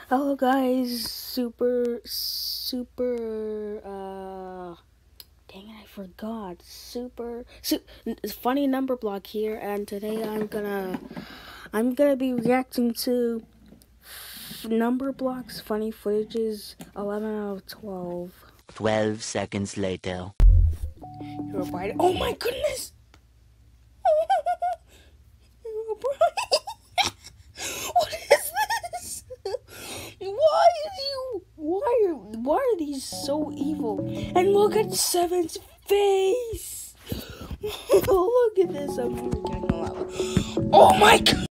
Hello guys, dang it, I forgot. Funny number block here, and today I'm gonna be reacting to Numberblocks Funny Footages 11 out of 12. 12 seconds later. You're right. Oh my goodness! What is this? Why are these so evil? And look at Seven's face. Look at this. I'm freaking out. Oh my god.